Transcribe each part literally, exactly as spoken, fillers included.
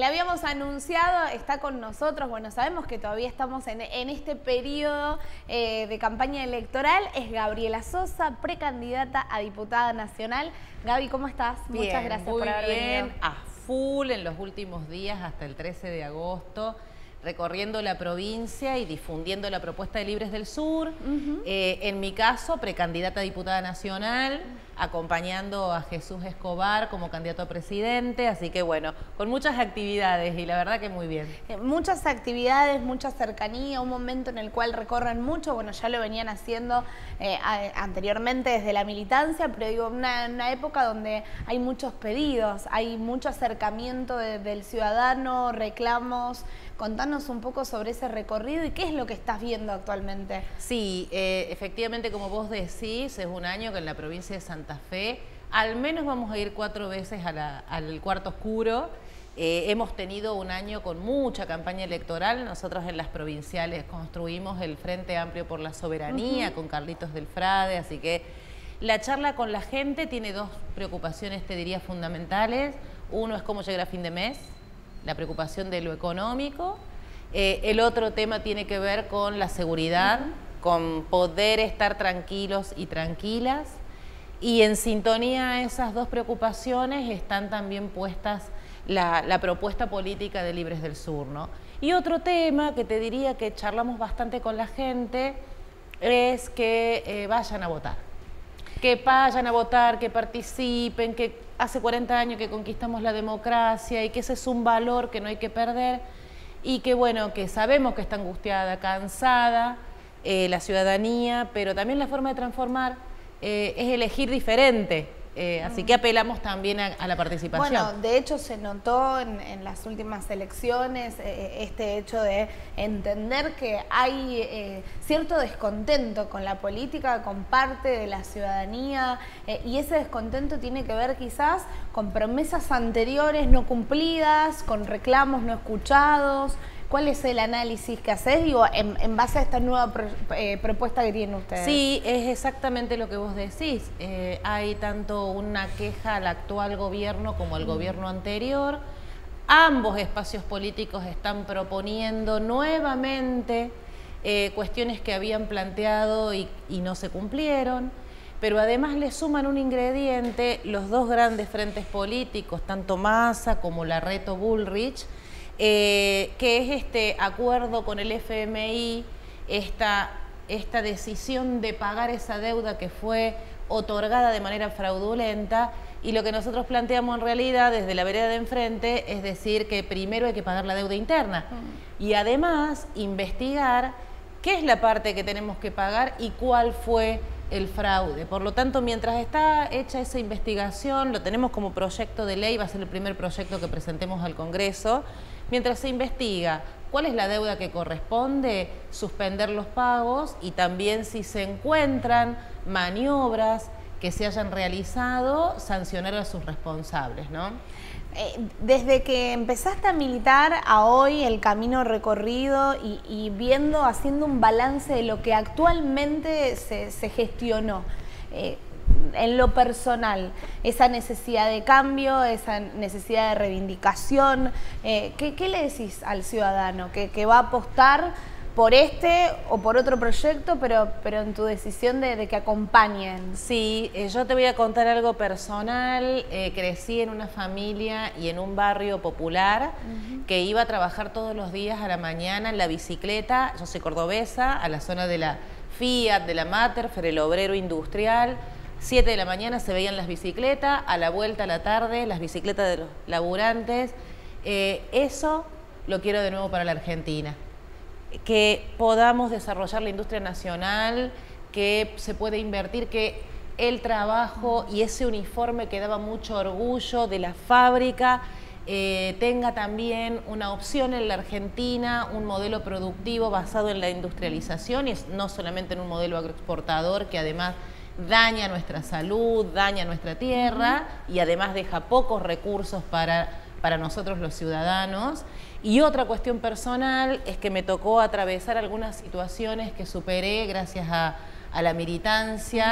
habíamos anunciado, está con nosotros, bueno, sabemos que todavía estamos en, en este periodo eh, de campaña electoral, es Gabriela Sosa, precandidata a diputada nacional. Gaby, ¿cómo estás? Bien, muchas gracias muy por haber bien, venido. a full en los últimos días hasta el trece de agosto, recorriendo la provincia y difundiendo la propuesta de Libres del Sur. Uh-huh. eh, en mi caso, precandidata a diputada nacional, acompañando a Jesús Escobar como candidato a presidente, así que bueno, con muchas actividades y la verdad que muy bien. Eh, muchas actividades, mucha cercanía, un momento en el cual recorren mucho, bueno, ya lo venían haciendo eh, a, anteriormente desde la militancia, pero digo, una, una época donde hay muchos pedidos, hay mucho acercamiento de, del ciudadano, reclamos. Contanos un poco sobre ese recorrido y qué es lo que estás viendo actualmente. Sí, eh, efectivamente, como vos decís, es un año que en la provincia de Santa Fe al menos vamos a ir cuatro veces a la, al cuarto oscuro. Eh, hemos tenido un año con mucha campaña electoral. Nosotros en las provinciales construimos el Frente Amplio por la Soberanía, uh-huh, con Carlitos del Frade, así que la charla con la gente tiene dos preocupaciones, te diría, fundamentales. Uno es cómo llegar a fin de mes, la preocupación de lo económico. Eh, el otro tema tiene que ver con la seguridad, uh-huh, con poder estar tranquilos y tranquilas. Y en sintonía a esas dos preocupaciones están también puestas la, la propuesta política de Libres del Sur, ¿no? Y otro tema que te diría que charlamos bastante con la gente es que eh, vayan a votar. Que vayan a votar, que participen, que hace cuarenta años que conquistamos la democracia y que ese es un valor que no hay que perder y que bueno, que sabemos que está angustiada, cansada eh, la ciudadanía, pero también la forma de transformar eh, es elegir diferente, eh, así que apelamos también a, a la participación. Bueno, de hecho se notó en, en las últimas elecciones eh, este hecho de entender que hay eh, cierto descontento con la política, con parte de la ciudadanía, eh, y ese descontento tiene que ver quizás con promesas anteriores no cumplidas, con reclamos no escuchados. ¿Cuál es el análisis que haces, digo, en, en base a esta nueva pro, eh, propuesta que tienen ustedes? Sí, es exactamente lo que vos decís. Eh, hay tanto una queja al actual gobierno como al mm. gobierno anterior. Ambos espacios políticos están proponiendo nuevamente eh, cuestiones que habían planteado y, y no se cumplieron. Pero además le suman un ingrediente los dos grandes frentes políticos, tanto Massa como Larreto Bullrich, Eh, que es este acuerdo con el F M I, esta, esta decisión de pagar esa deuda que fue otorgada de manera fraudulenta, y lo que nosotros planteamos en realidad desde la vereda de enfrente es decir que primero hay que pagar la deuda interna mm. y además investigar qué es la parte que tenemos que pagar y cuál fue el fraude. Por lo tanto, mientras está hecha esa investigación, lo tenemos como proyecto de ley, va a ser el primer proyecto que presentemos al Congreso. Mientras se investiga cuál es la deuda que corresponde, suspender los pagos y también si se encuentran maniobras que se hayan realizado, sancionar a sus responsables, ¿no? Eh, desde que empezaste a militar a hoy, el camino recorrido y, y viendo, haciendo un balance de lo que actualmente se, se gestionó, eh, en lo personal, esa necesidad de cambio, esa necesidad de reivindicación, eh, ¿qué, ¿qué le decís al ciudadano? ¿Que, que va a apostar por este o por otro proyecto, pero, pero en tu decisión de, de que acompañen? Sí, eh, yo te voy a contar algo personal. Eh, crecí en una familia y en un barrio popular uh-huh. que iba a trabajar todos los días a la mañana en la bicicleta. Yo soy cordobesa, a la zona de la Fiat, de la Materfer, el obrero industrial. siete de la mañana se veían las bicicletas, a la vuelta a la tarde, las bicicletas de los laburantes. Eh, eso lo quiero de nuevo para la Argentina. Que podamos desarrollar la industria nacional, que se puede invertir, que el trabajo y ese uniforme que daba mucho orgullo de la fábrica eh, tenga también una opción en la Argentina, un modelo productivo basado en la industrialización y no solamente en un modelo agroexportador que además daña nuestra salud, daña nuestra tierra y además deja pocos recursos para, para nosotros los ciudadanos. Y otra cuestión personal es que me tocó atravesar algunas situaciones que superé gracias a, a la militancia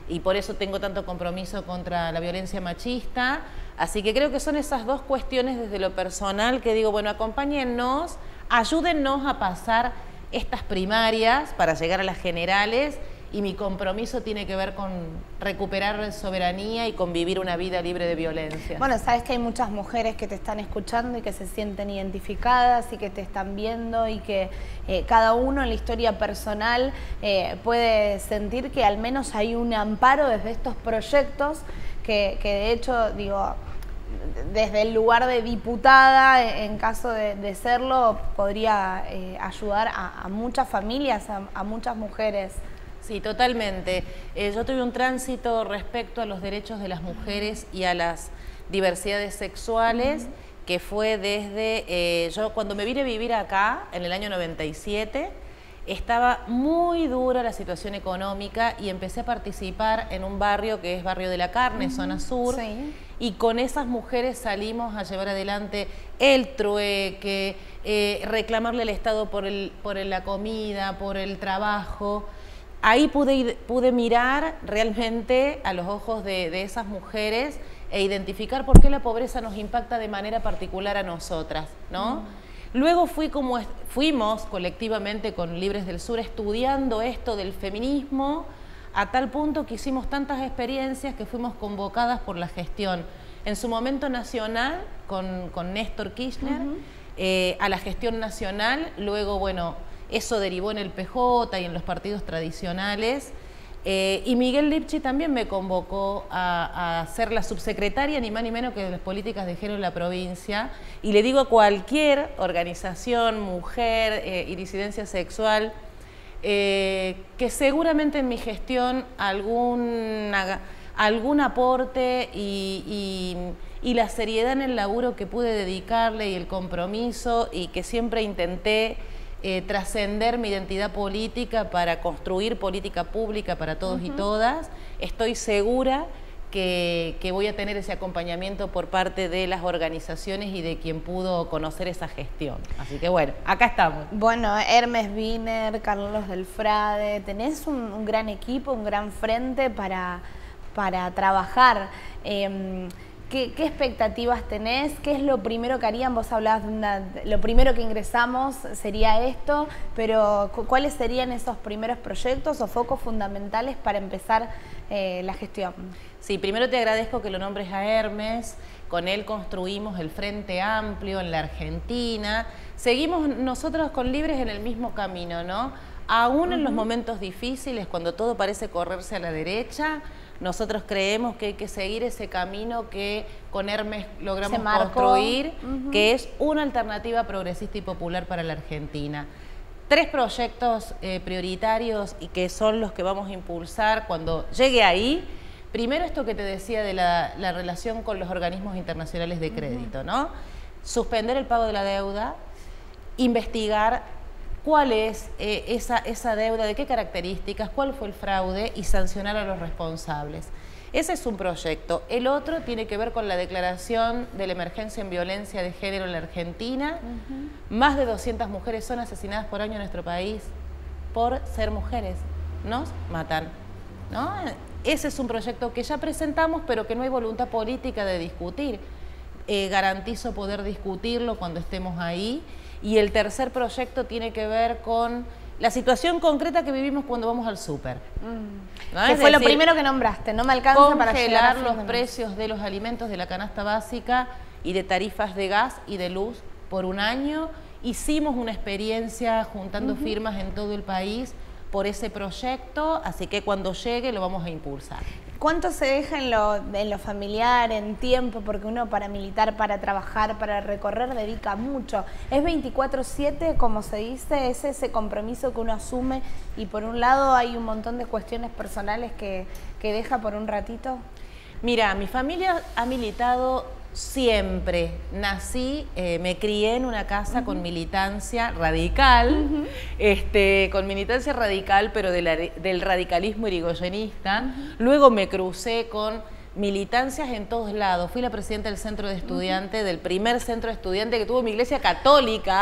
y por eso tengo tanto compromiso contra la violencia machista. Así que creo que son esas dos cuestiones desde lo personal que digo, bueno, acompáñennos, ayúdennos a pasar estas primarias para llegar a las generales, y mi compromiso tiene que ver con recuperar soberanía y con vivir una vida libre de violencia. Bueno, sabes que hay muchas mujeres que te están escuchando y que se sienten identificadas y que te están viendo, y que eh, cada uno en la historia personal eh, puede sentir que al menos hay un amparo desde estos proyectos que, que de hecho, digo, desde el lugar de diputada, en caso de, de serlo, podría eh, ayudar a, a muchas familias, a, a muchas mujeres. Sí, totalmente. Eh, yo tuve un tránsito respecto a los derechos de las mujeres y a las diversidades sexuales, uh-huh. que fue desde, eh, yo cuando me vine a vivir acá, en el año noventa y siete, estaba muy dura la situación económica y empecé a participar en un barrio que es Barrio de la Carne, uh-huh. zona sur, sí. y con esas mujeres salimos a llevar adelante el trueque, eh, reclamarle al Estado por, el, por la comida, por el trabajo. Ahí pude, pude mirar realmente a los ojos de, de esas mujeres e identificar por qué la pobreza nos impacta de manera particular a nosotras, ¿no? Mm. Luego fui como, fuimos colectivamente con Libres del Sur estudiando esto del feminismo, a tal punto que hicimos tantas experiencias que fuimos convocadas por la gestión, en su momento nacional, con, con Néstor Kirchner, uh-huh. eh, a la gestión nacional, luego, bueno, eso derivó en el P J y en los partidos tradicionales, eh, y Miguel Lipchi también me convocó a, a ser la subsecretaria, ni más ni menos que de las políticas de género en la provincia, y le digo a cualquier organización, mujer eh, y disidencia sexual, eh, que seguramente en mi gestión algún, algún aporte y, y, y la seriedad en el laburo que pude dedicarle y el compromiso, y que siempre intenté Eh, trascender mi identidad política para construir política pública para todos uh-huh. y todas, estoy segura que, que voy a tener ese acompañamiento por parte de las organizaciones y de quien pudo conocer esa gestión. Así que bueno, acá estamos. Bueno, Hermes Wiener, Carlos Delfrade, tenés un, un gran equipo, un gran frente para, para trabajar. Eh, ¿Qué, ¿Qué expectativas tenés? ¿Qué es lo primero que harían? Vos hablabas de una, lo primero que ingresamos sería esto, pero ¿cuáles serían esos primeros proyectos o focos fundamentales para empezar eh, la gestión? Sí, primero te agradezco que lo nombres a Hermes. Con él construimos el Frente Amplio en la Argentina. Seguimos nosotros con Libres en el mismo camino, ¿no? Aún uh-huh. en los momentos difíciles, cuando todo parece correrse a la derecha, nosotros creemos que hay que seguir ese camino que con Hermes logramos construir, uh-huh. que es una alternativa progresista y popular para la Argentina. Tres proyectos eh, prioritarios y que son los que vamos a impulsar cuando llegue ahí. Primero, esto que te decía de la, la relación con los organismos internacionales de crédito, ¿no? Suspender el pago de la deuda, investigar cuál es eh, esa, esa deuda, de qué características, cuál fue el fraude y sancionar a los responsables. Ese es un proyecto. El otro tiene que ver con la declaración de la emergencia en violencia de género en la Argentina. Uh-huh. Más de doscientas mujeres son asesinadas por año en nuestro país por ser mujeres. Nos matan, ¿no? Ese es un proyecto que ya presentamos, pero que no hay voluntad política de discutir. Eh, garantizo poder discutirlo cuando estemos ahí. Y el tercer proyecto tiene que ver con la situación concreta que vivimos cuando vamos al súper. Mm. ¿No? Que fue decir, lo primero que nombraste, no me alcanza para llegar a los precios de los alimentos de la canasta básica y de tarifas de gas y de luz por un año. Hicimos una experiencia juntando uh-huh. firmas en todo el país por ese proyecto, así que cuando llegue lo vamos a impulsar. ¿Cuánto se deja en lo, en lo familiar, en tiempo? Porque uno para militar, para trabajar, para recorrer, dedica mucho. ¿Es veinticuatro siete, como se dice? ¿Es ese compromiso que uno asume y por un lado hay un montón de cuestiones personales que, que deja por un ratito? Mira, mi familia ha militado siempre. Nací, eh, me crié en una casa uh-huh. con militancia radical, uh-huh. este, con militancia radical, pero de la, del radicalismo irigoyenista. Uh-huh. Luego me crucé con militancias en todos lados. Fui la presidenta del centro de estudiantes, uh-huh. del primer centro de estudiantes que tuvo mi iglesia católica,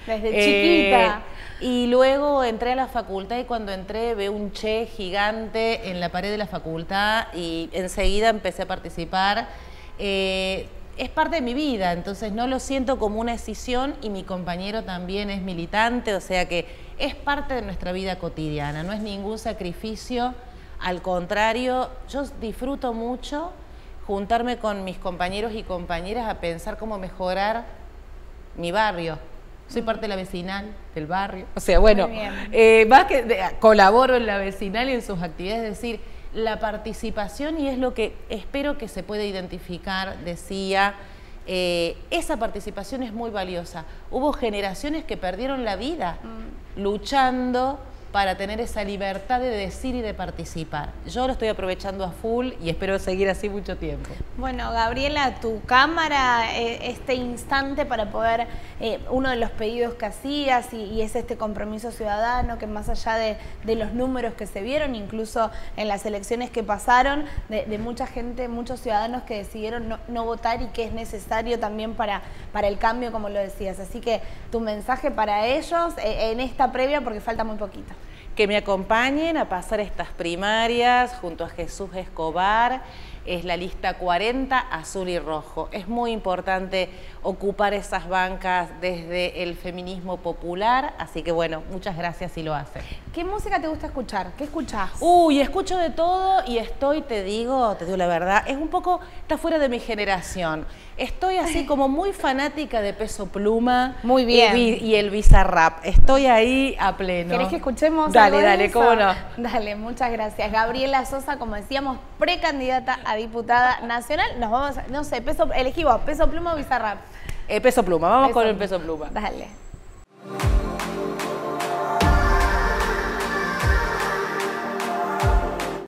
Desde chiquita. Y luego entré a la facultad y cuando entré veo un Che gigante en la pared de la facultad y enseguida empecé a participar. Eh, es parte de mi vida, entonces no lo siento como una decisión y mi compañero también es militante, o sea que es parte de nuestra vida cotidiana, no es ningún sacrificio, al contrario, yo disfruto mucho juntarme con mis compañeros y compañeras a pensar cómo mejorar mi barrio. Soy parte de la vecinal del barrio, o sea, bueno, eh, más que de, colaboro en la vecinal y en sus actividades, es decir, la participación, y es lo que espero que se pueda identificar, decía, eh, esa participación es muy valiosa. Hubo generaciones que perdieron la vida mm. luchando para tener esa libertad de decir y de participar. Yo lo estoy aprovechando a full y espero seguir así mucho tiempo. Bueno, Gabriela, tu cámara, eh, este instante para poder, eh, uno de los pedidos que hacías y, y es este compromiso ciudadano que más allá de, de los números que se vieron, incluso en las elecciones que pasaron, de, de mucha gente, muchos ciudadanos que decidieron no, no votar y que es necesario también para, para el cambio, como lo decías. Así que tu mensaje para ellos eh, en esta previa, porque falta muy poquito. Que me acompañen a pasar estas primarias junto a Jesús Escobar. Es la lista cuarenta, azul y rojo. Es muy importante ocupar esas bancas desde el feminismo popular, así que bueno, muchas gracias si lo hacen. ¿Qué música te gusta escuchar? ¿Qué escuchás? Uy, escucho de todo y estoy, te digo, te digo la verdad, es un poco, está fuera de mi generación. Estoy así como muy fanática de Peso Pluma. Muy bien. Y, y el Bizarrap. Estoy ahí a pleno. ¿Querés que escuchemos? Dale, dale, cómo no. Dale, muchas gracias. Gabriela Sosa, como decíamos, precandidata a diputada nacional. Nos vamos, a, no sé, peso, elegimos Peso Pluma o Bizarrap. Eh, Peso Pluma, vamos Peso con el Pluma. Peso Pluma. Dale.